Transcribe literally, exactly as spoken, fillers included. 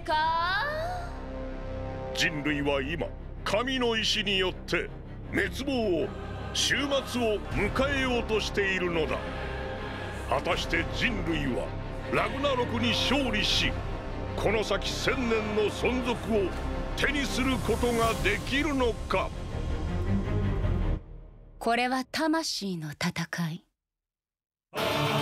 か？ 人類は今神の意志によって滅亡を終末を迎えようとしているのだ。果たして人類はラグナロクに勝利し、この先千年の存続を手にすることができるのか。 これは魂の戦い。